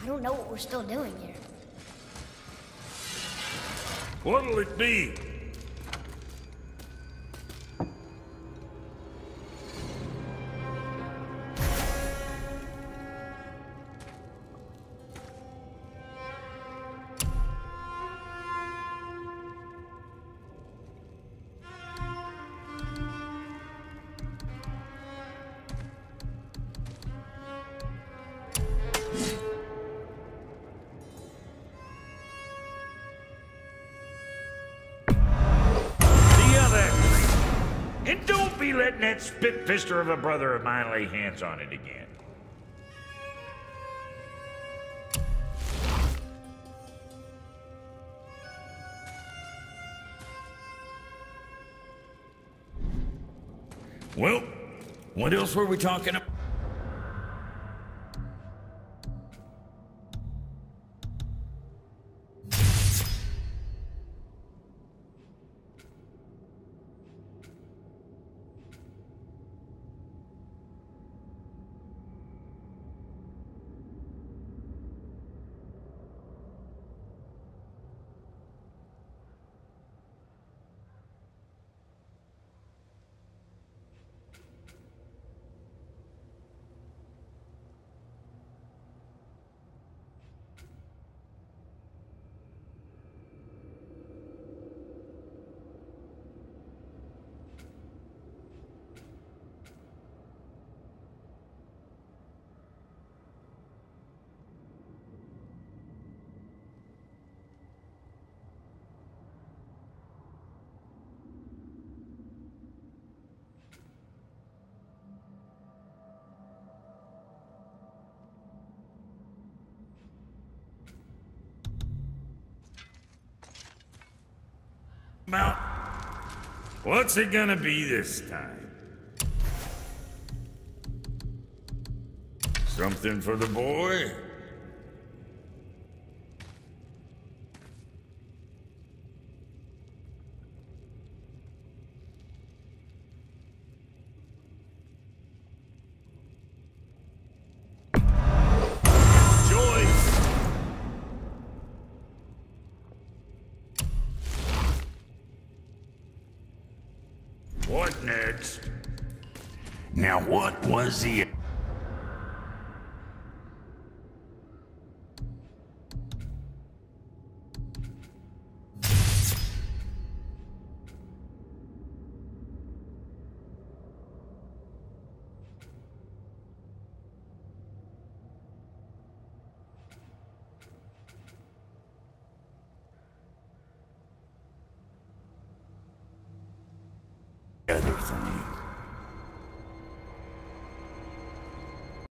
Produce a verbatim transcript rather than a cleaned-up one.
don't know what we're still doing here. What'll it be? And don't be letting that spit-fister of a brother of mine lay hands on it again. Well, what else were we talking about? Mount. What's it gonna be this time? Something for the boy? What next? Now what was the... other thing?